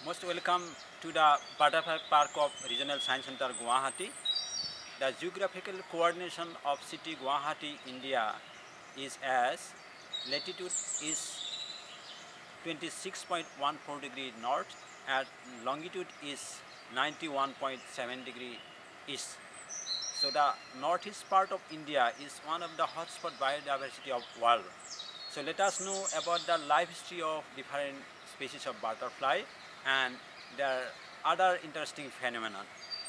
Most welcome to the Butterfly Park of Regional Science Center, Guwahati. The geographical coordination of city Guwahati, India is as latitude is 26.14 degree north and longitude is 91.7 degree east. So the northeast part of India is one of the hotspot biodiversity of world. So let us know about the life history of different species of butterfly and their other interesting phenomena.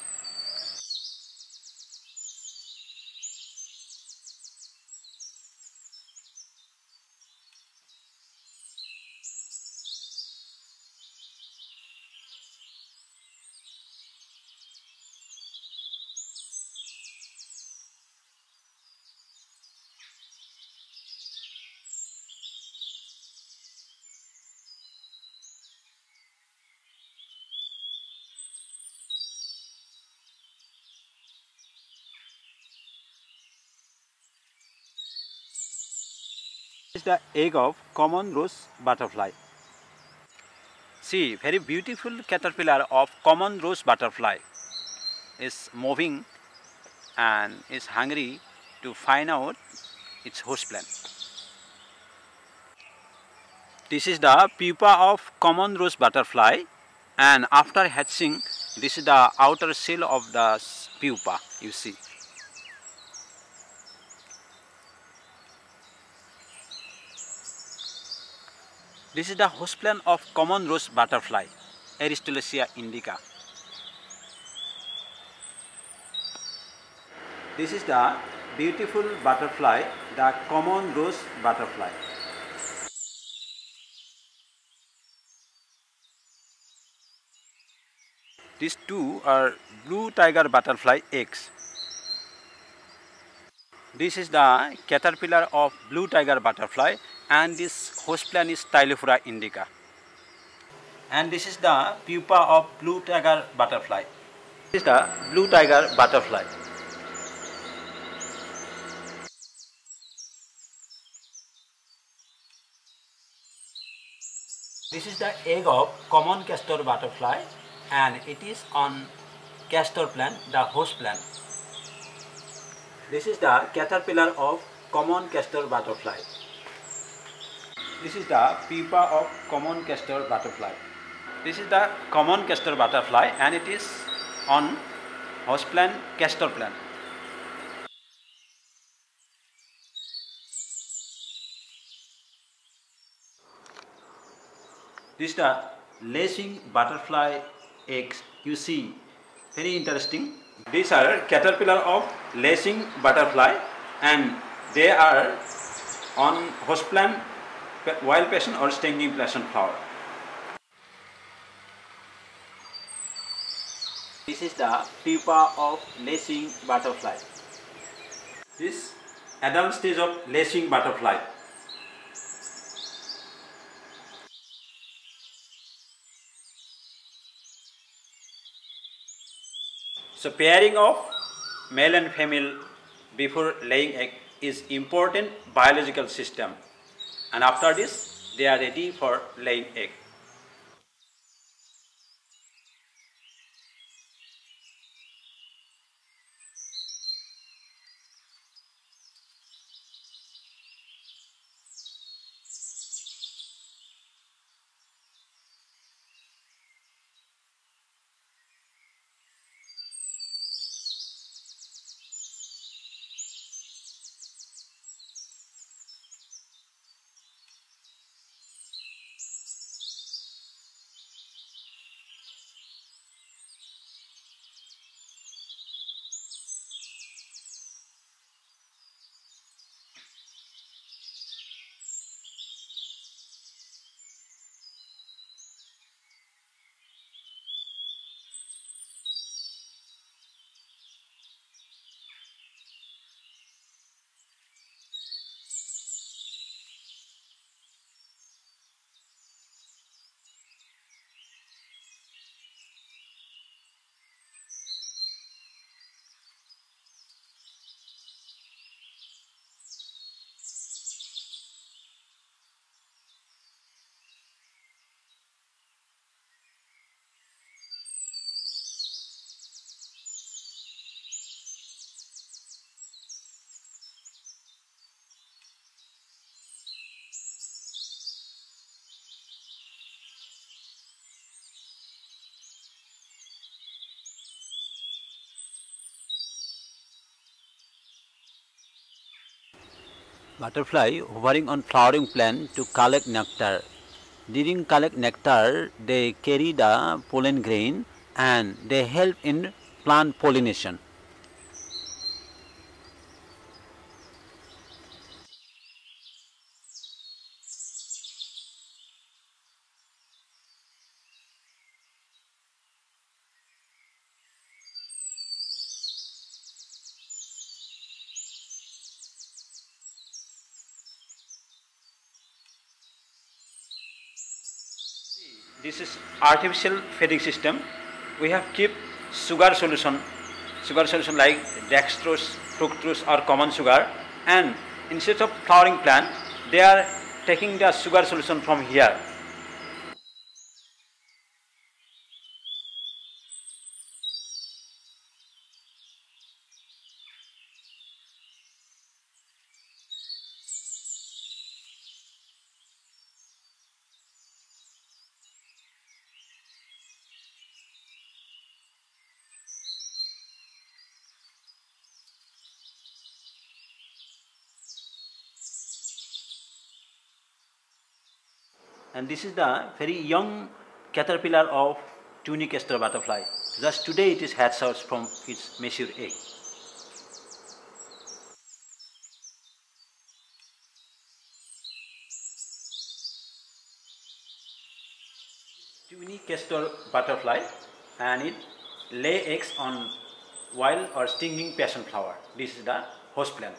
This is the egg of common rose butterfly. See, very beautiful caterpillar of common rose butterfly is moving and is hungry to find out its host plant. This is the pupa of common rose butterfly, and after hatching, this is the outer shell of the pupa, you see. This is the host plant of common rose butterfly, Aristolochia indica. This is the beautiful butterfly, the common rose butterfly. These two are blue tiger butterfly eggs. This is the caterpillar of blue tiger butterfly, and this host plant is Tylophora indica. And this is the pupa of blue tiger butterfly. This is the blue tiger butterfly. This is the egg of common castor butterfly, and it is on castor plant, the host plant. This is the caterpillar of common castor butterfly. This is the pupa of common castor butterfly. This is the common castor butterfly, and it is on host plant, castor plant. This is the lacing butterfly eggs, you see, very interesting. These are caterpillar of lacing butterfly, and they are on host plant, wild passion or stinging passion flower. This is the pupa of lacing butterfly. This adult stage of lacing butterfly. So pairing of male and female before laying egg is important biological system, and after this they are ready for laying egg. Butterfly hovering on flowering plant to collect nectar. During collect nectar, they carry the pollen grain and they help in plant pollination. This is artificial feeding system. We have keep sugar solution like dextrose, fructose or common sugar, and instead of flowering plant, they are taking the sugar solution from here. And this is the very young caterpillar of tunic castor butterfly. Just today it is hatched out from its mature egg. Tunic castor butterfly, and it lay eggs on wild or stinging passion flower. This is the host plant.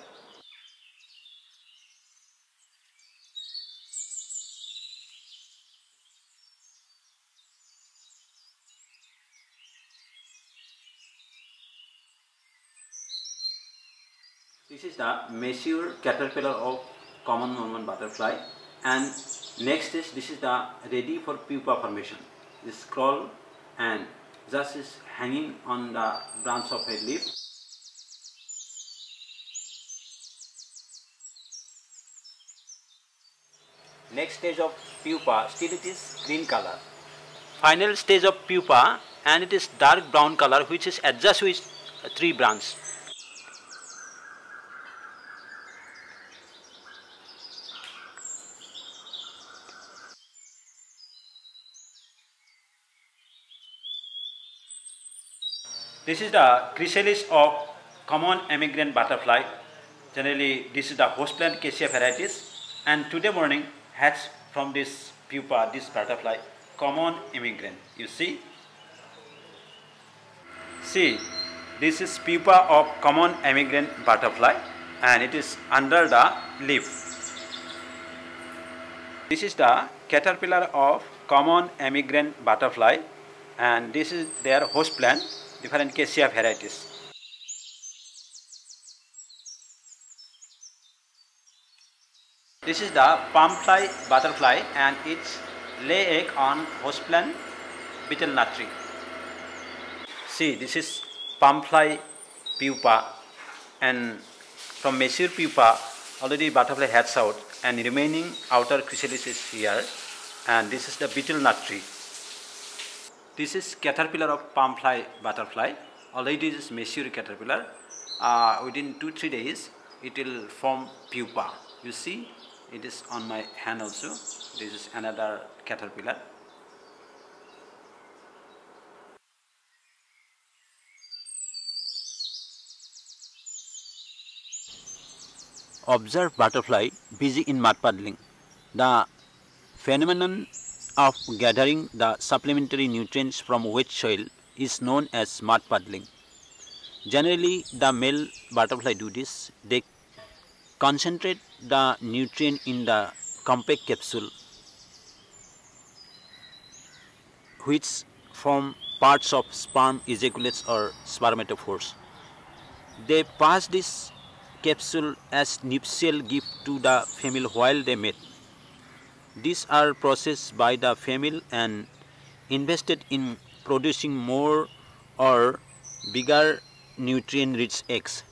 This is the mature caterpillar of common Norman butterfly, and next is this is the ready for pupa formation. This crawl and just is hanging on the branch of a leaf. Next stage of pupa, still it is green color. Final stage of pupa, and it is dark brown color, which is adjust with three branches. This is the chrysalis of common emigrant butterfly. Generally, this is the host plant Cassia varieties, and today morning hatched from this pupa, this butterfly, common emigrant. You see, this is pupa of common emigrant butterfly, and it is under the leaf. This is the caterpillar of common emigrant butterfly, and this is their host plant, different Cassia varieties. This is the palm fly butterfly, and its lay egg on host plant betel nutri. See, this is palm fly pupa, and from mature pupa already butterfly hatched out, and remaining outer chrysalis is here, and this is the betel nutri. This is caterpillar of palm fly butterfly. Already it is mature caterpillar. Within 2-3 days it will form pupa. You see, it is on my hand also. This is another caterpillar. Observe butterfly busy in mud puddling. The phenomenon of gathering the supplementary nutrients from wet soil is known as mud puddling. Generally, the male butterfly do this. They concentrate the nutrient in the compact capsule, which form parts of sperm ejaculates or spermatophores. They pass this capsule as nuptial gift to the female while they mate. These are processed by the female and invested in producing more or bigger nutrient-rich eggs.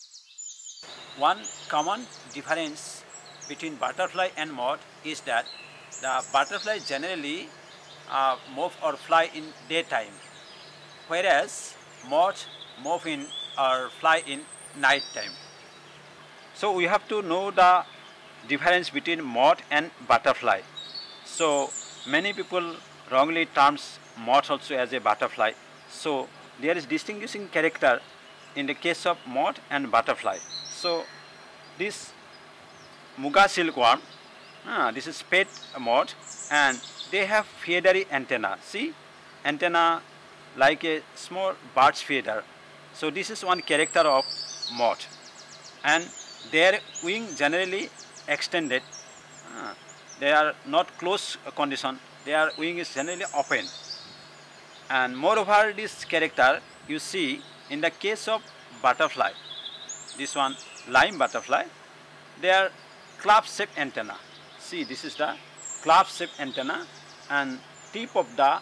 One common difference between butterfly and moth is that the butterfly generally move or fly in daytime, whereas moth move in or fly in night time. So we have to know the difference between moth and butterfly. So many people wrongly terms moth also as a butterfly. So there is distinguishing character in the case of moth and butterfly. So this Muga silkworm, this is pet moth, and they have feathery antenna. See, antenna like a small bird's feather. So this is one character of moth, and their wing generally extended. They are not close condition. Their wing is generally open, and moreover, this character you see in the case of butterfly. This one lime butterfly, they are club-shaped antenna. See, this is the club-shaped antenna, and tip of the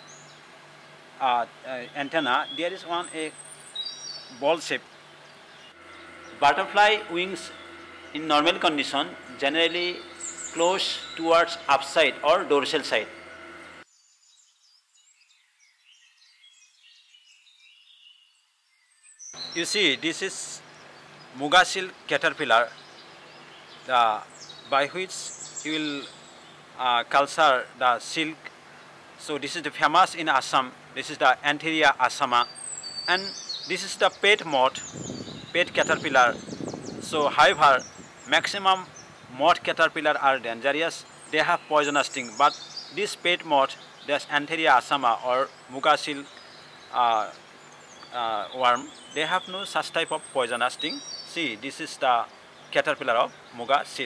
antenna there is one a ball shape. Butterfly wings in normal condition generally close towards upside or dorsal side. You see, this is Muga silk caterpillar, by which you will culture the silk. So this is the famous in Assam. This is the Antheria assama, and this is the pet moth, pet caterpillar. So however, maximum moth caterpillar are dangerous. They have poisonous sting, but this pet moth, this Antheria assama or Muga silk worm, they have no such type of poisonous sting. See, this is the caterpillar of Muga silk.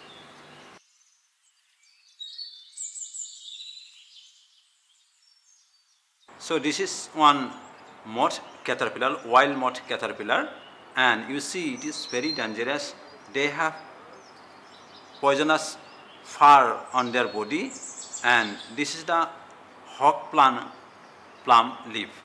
So this is one moth caterpillar, wild moth caterpillar, and you see it is very dangerous. They have poisonous fur on their body, and this is the hawk plum leaf.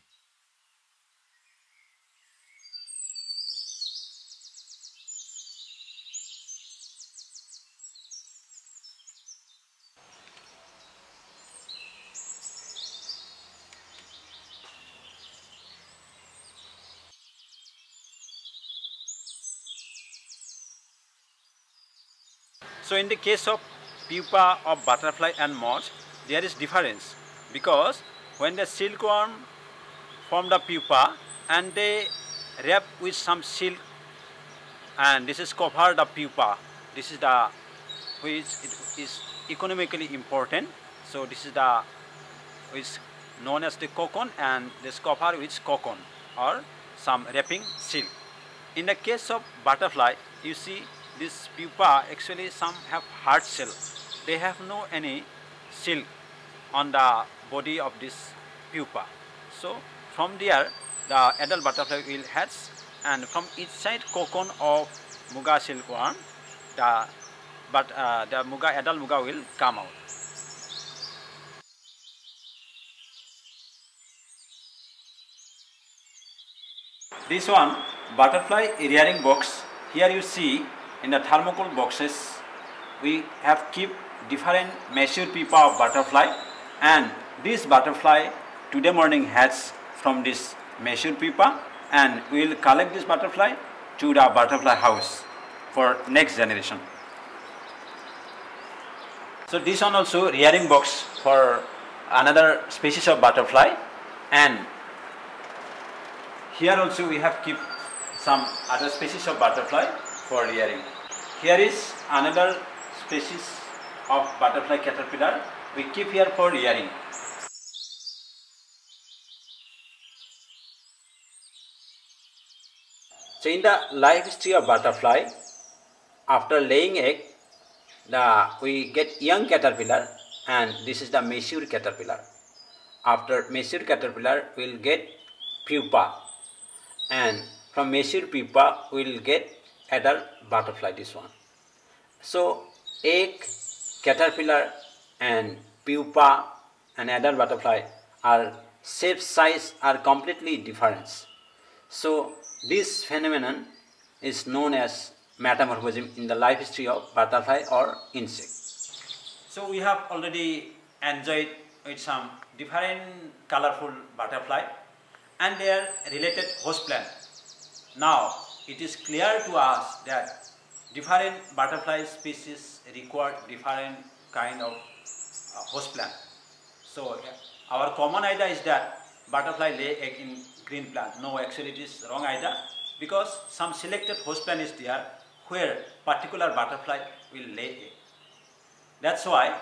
So in the case of pupa of butterfly and moth, there is difference, because when the silkworm form the pupa and they wrap with some silk, and this is cover the pupa. This is the which it is economically important. So this is the which known as the cocoon, and this cover with cocoon or some wrapping silk. In the case of butterfly, you see this pupa actually some have hard shell. They have no any silk on the body of this pupa. So from there the adult butterfly will hatch, and from inside cocoon of Muga silkworm the adult Muga will come out. This one butterfly rearing box. Here you see in the thermocol boxes we have keep different mature pupa of butterfly, and this butterfly today morning hatch from this mature pupa, and we will collect this butterfly to the butterfly house for next generation. So this one also rearing box for another species of butterfly, and here also we have keep some other species of butterfly for rearing. Here is another species of butterfly caterpillar we keep here for rearing. So in the life history of butterfly, after laying egg, we get young caterpillar, and this is the mature caterpillar. After mature caterpillar, we will get pupa, and from mature pupa we will get adult butterfly, this one. So egg, caterpillar and pupa and adult butterfly are shape, size are completely different. So this phenomenon is known as metamorphism in the life history of butterfly or insect. So we have already enjoyed with some different colorful butterfly and their related host plant. Now it is clear to us that different butterfly species require different kind of host plant. So our common idea is that butterfly lay egg in green plant. No, actually it is wrong idea, because some selected host plant is there where particular butterfly will lay egg. That's why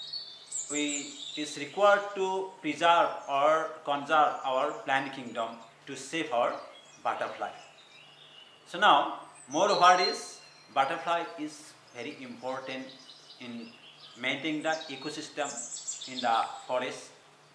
it is required to preserve or conserve our plant kingdom to save our butterfly. So now, moreover is butterfly is very important in maintaining the ecosystem in the forest.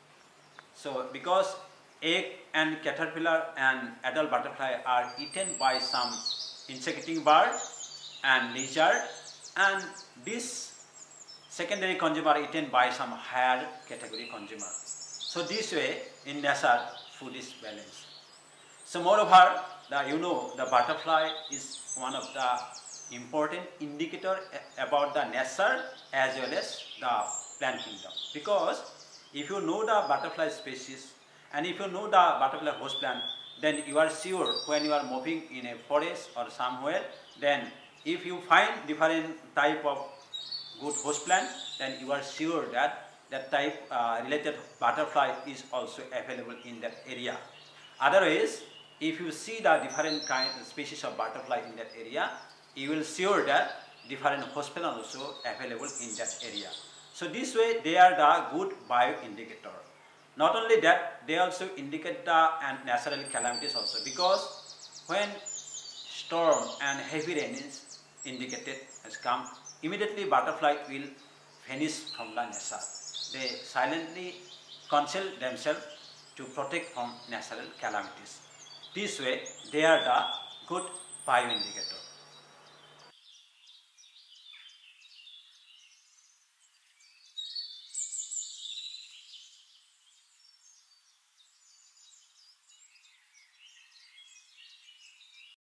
So because egg and caterpillar and adult butterfly are eaten by some insect-eating bird and lizard, and this secondary consumer are eaten by some higher category consumer. So this way in nature food is balanced. So moreover, the butterfly is one of the important indicator about the nature as well as the plant kingdom, because if you know the butterfly species and if you know the butterfly host plant, then you are sure when you are moving in a forest or somewhere, then if you find different type of good host plant, then you are sure that that type related butterfly is also available in that area. Otherwise, if you see the different kind of species of butterfly in that area, you will sure that different host plant also available in that area. So this way they are the good bio indicator. Not only that, they also indicate the natural calamities also, because when storm and heavy rain is indicated has come, immediately butterfly will vanish from the nature. They silently conceal themselves to protect from natural calamities. This way they are the good bio indicator.